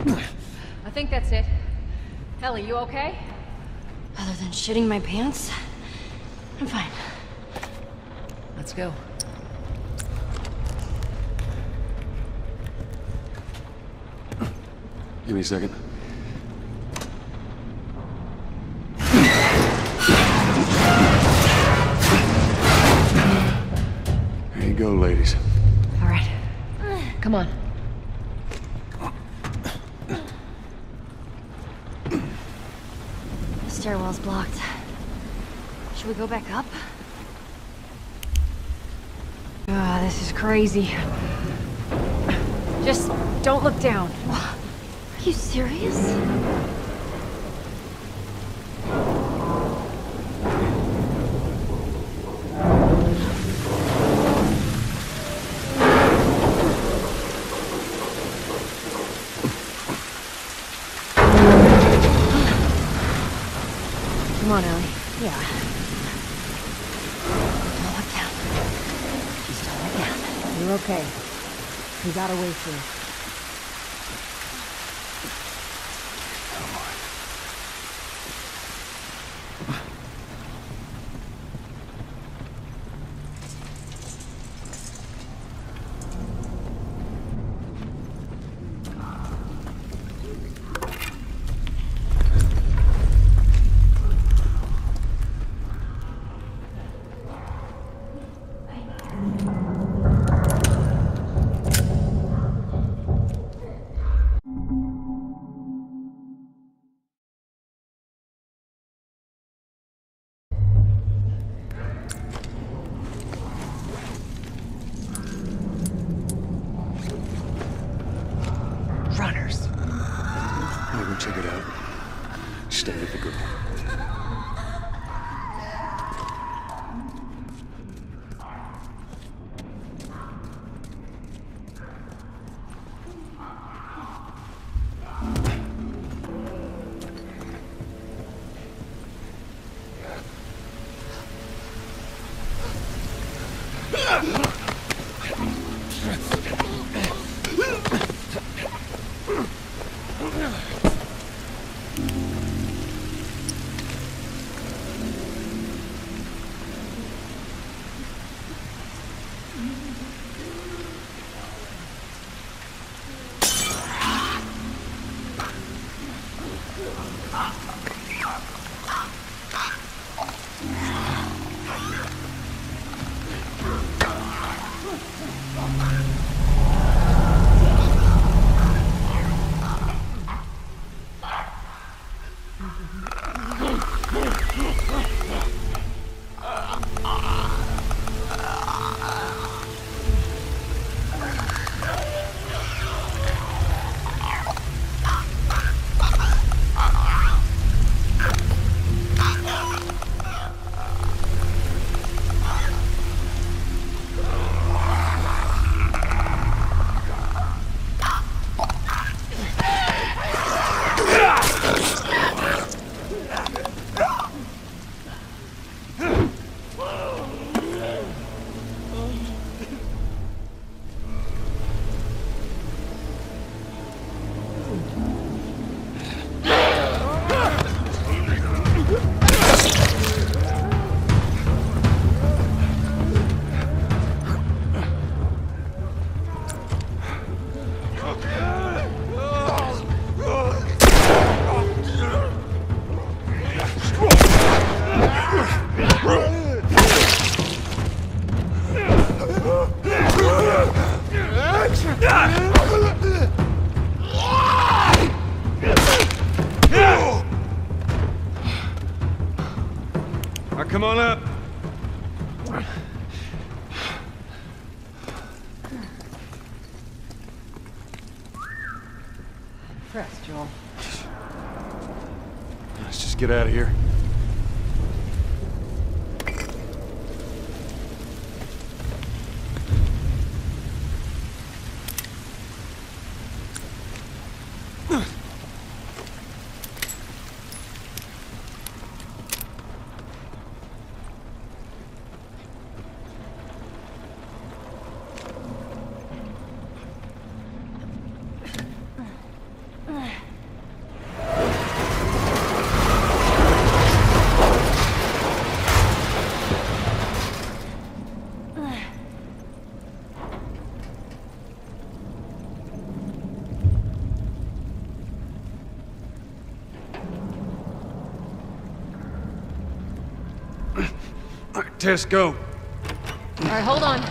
I think that's it. Ellie, you okay? Other than shitting my pants, I'm fine. Let's go. Give me a second. There you go, ladies. All right. Come on. The stairwell's blocked. Should we go back up? Ah, this is crazy. Just don't look down. Are you serious? Come on, Ellie. Yeah. Don't look down. Just don't look down. You're okay. We got a way through. Runners. I'll go check it out. Stay with the girl. Come on up. Press, Joel. Let's just get out of here. Tess, go. All right, hold on.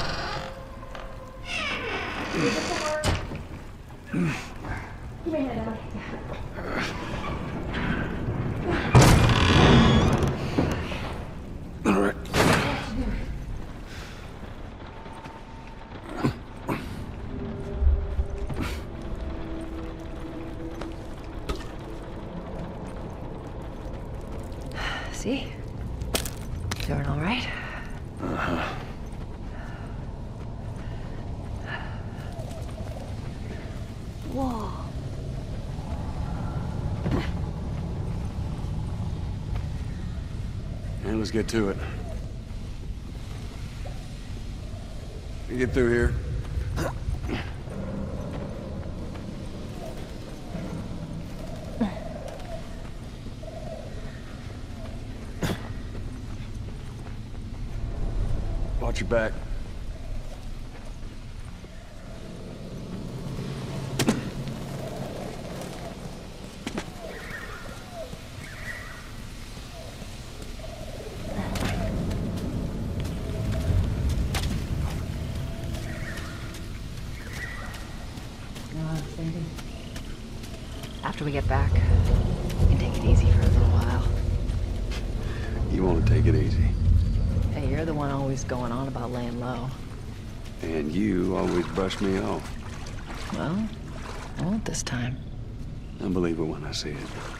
All right. See? Doing all right? Whoa. And let's get to it. You get through here. Watch your back. After we get back, we can take it easy for a little while. You want to take it easy. Hey, you're the one always going on about laying low. And you always brush me off. Well, I won't this time. I believe it when I see it.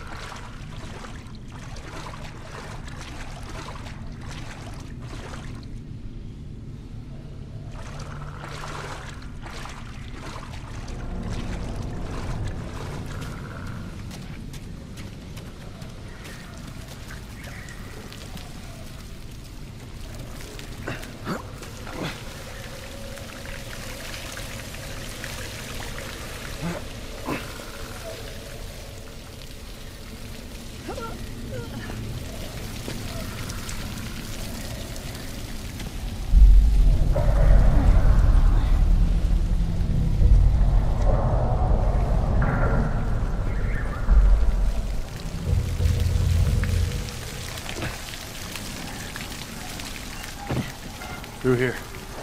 Through here.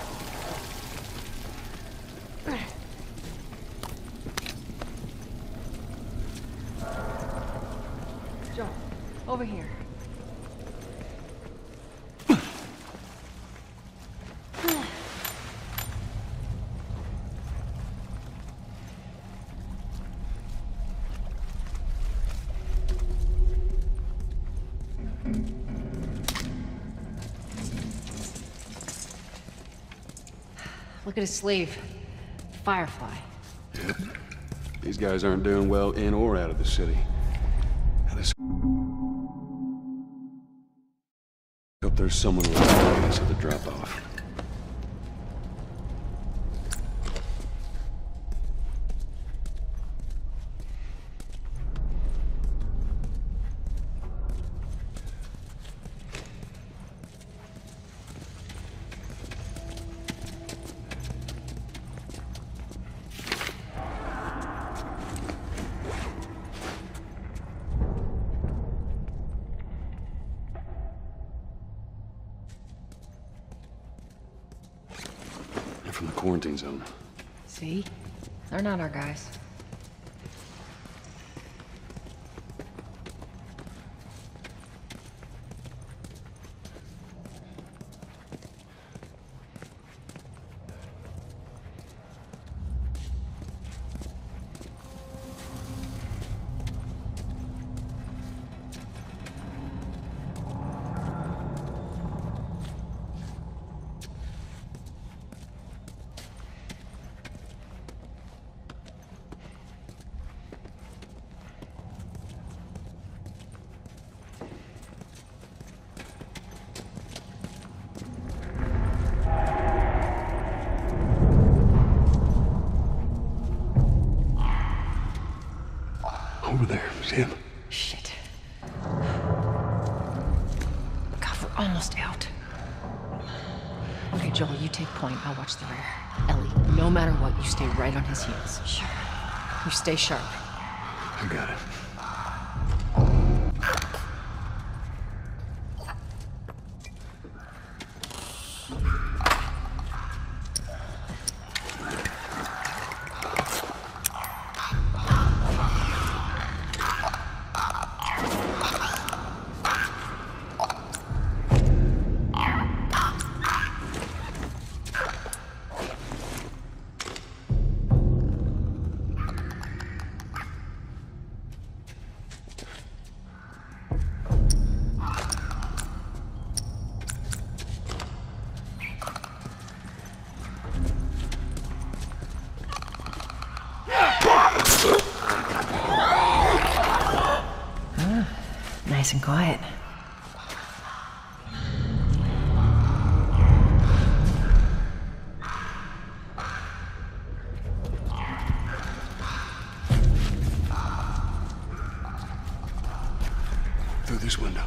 Joel, over here. Look at his sleeve. Firefly. Yep. These guys aren't doing well in or out of the city. Now this... Hope there's someone around to get us at the drop-off. From the quarantine zone. See? They're not our guys. Over there, see him? Shit. God, we're almost out. Okay, Joel, you take point. I'll watch the rear. Ellie, no matter what, you stay right on his heels. Sure. You stay sharp. I got it. nice and quiet. Through this window.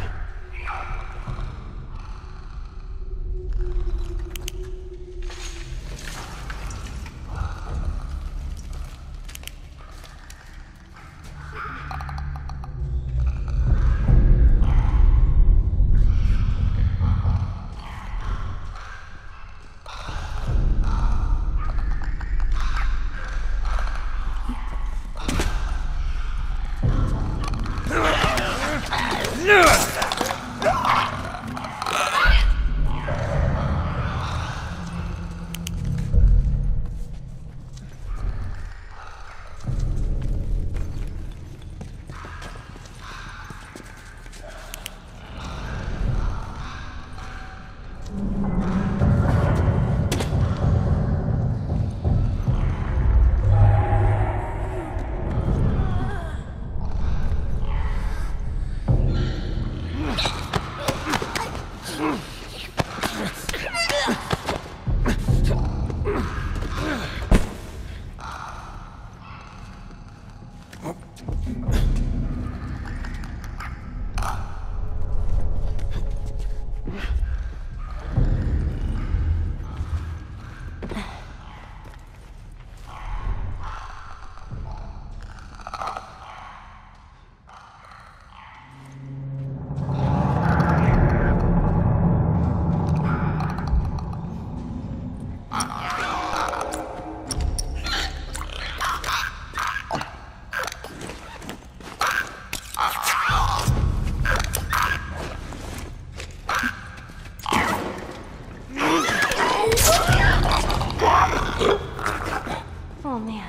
Oh, man.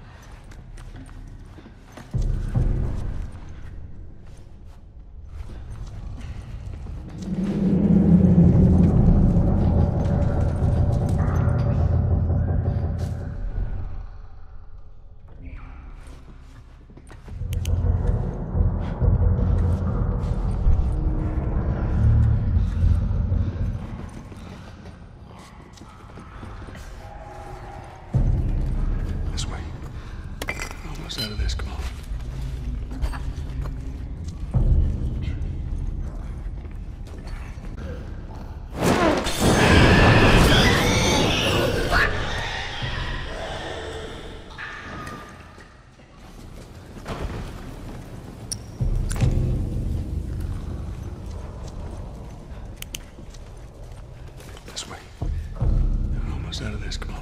This way. Almost out of this, come on. This way. Almost out of this, come on.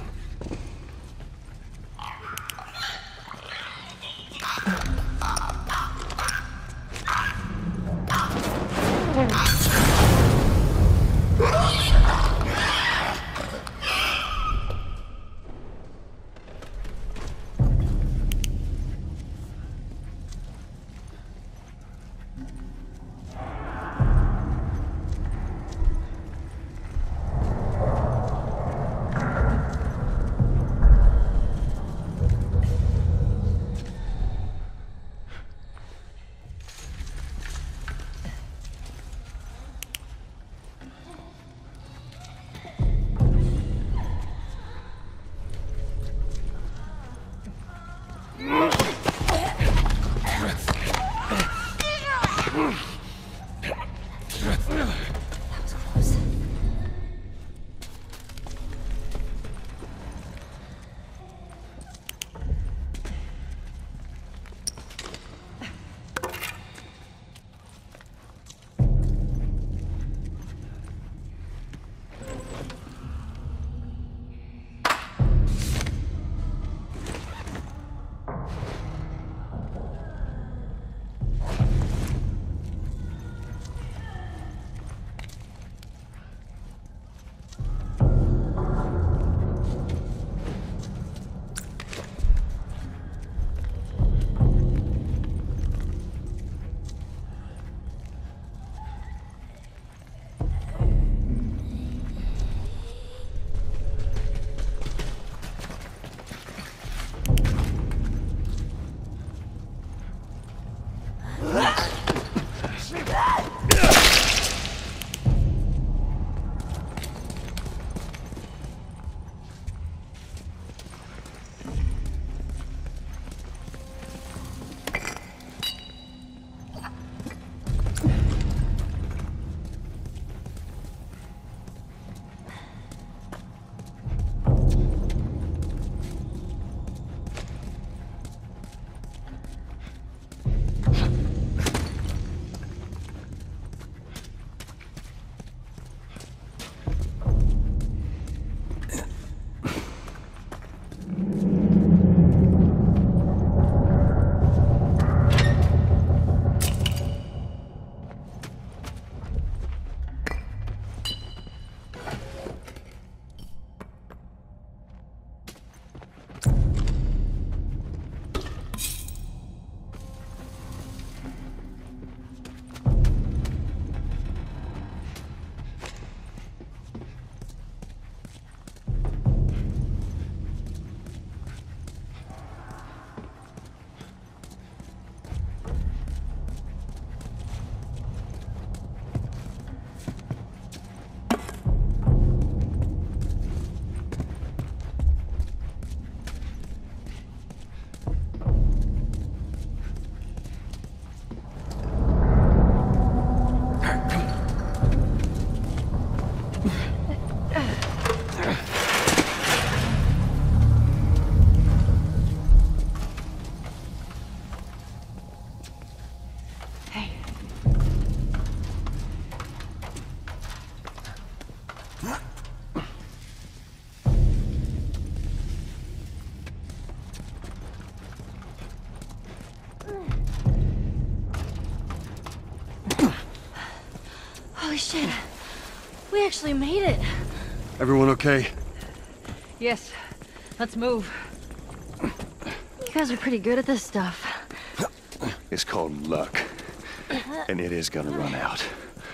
shit. We actually made it. Everyone okay? Yes. Let's move. You guys are pretty good at this stuff. It's called luck. And it is gonna run out.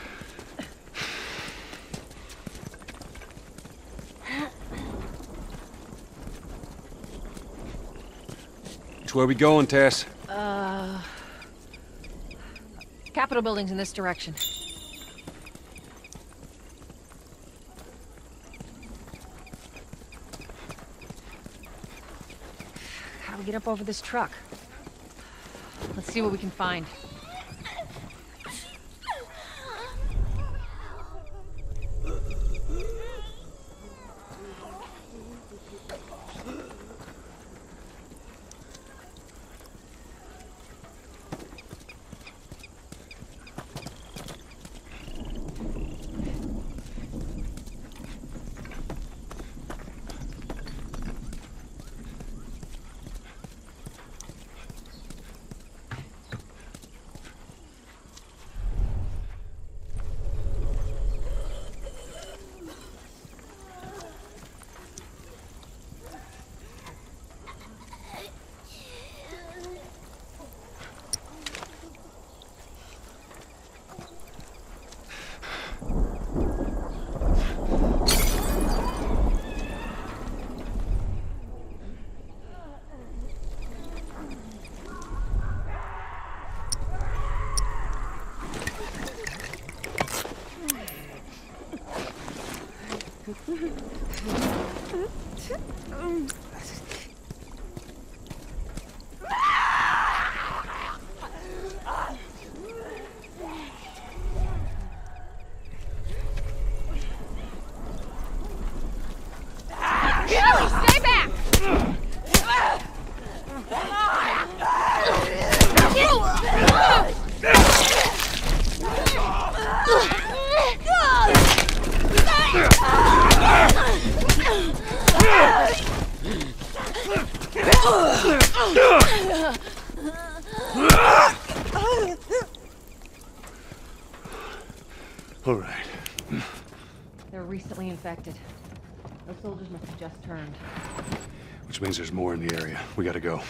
Which way we going, Tess? Capitol building's in this direction. How do we get up over this truck? Let's see what we can find. Stay back! All right. They're recently infected. Those soldiers must have just turned. Which means there's more in the area. We gotta go.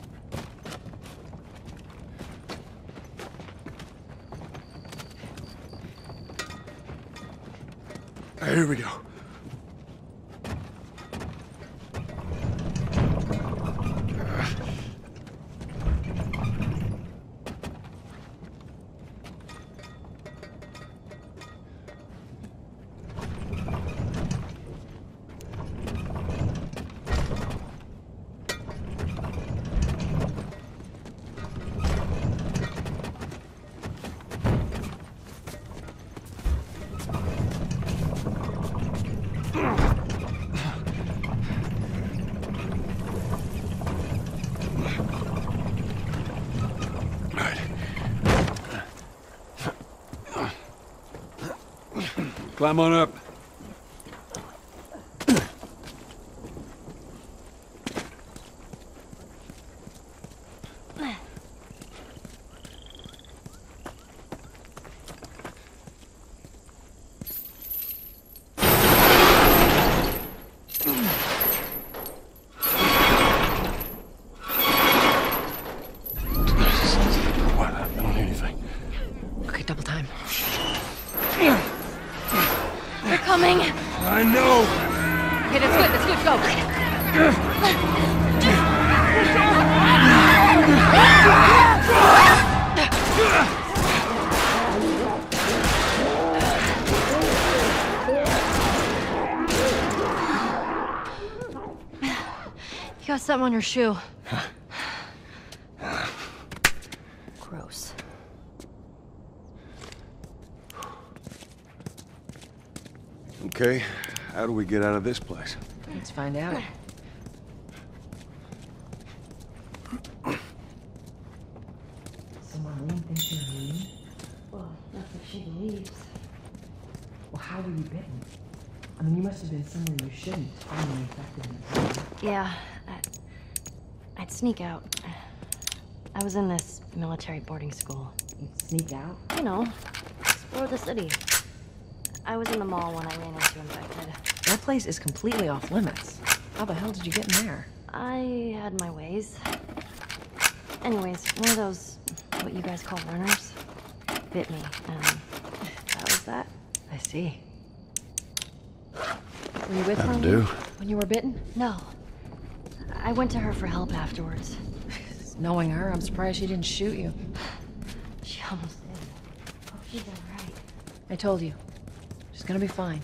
Here we go. Climb on up. What? I don't hear anything. Okay, double time. They're coming. I know. Okay, that's good, go! You got something on your shoe. Gross. Okay, how do we get out of this place? Let's find out. So Marlene thinks you're immune? Well, that's what she believes. Well, how were you bitten? I mean, you must have been somewhere you shouldn't, finally infected in the room. Yeah, I'd sneak out. I was in this military boarding school. You'd sneak out? You know, explore the city. I was in the mall when I ran into infected. That place is completely off limits. How the hell did you get in there? I had my ways. Anyways, one of those, what you guys call runners, bit me, and that was that. I see. Were you with That'll her do. when you were bitten? No. I went to her for help afterwards. Knowing her, I'm surprised she didn't shoot you. She almost did. Oh, she's alright. I told you. She's gonna be fine.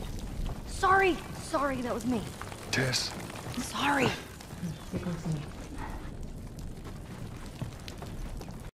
Sorry, that was me. Tess, Sorry. Get close to me.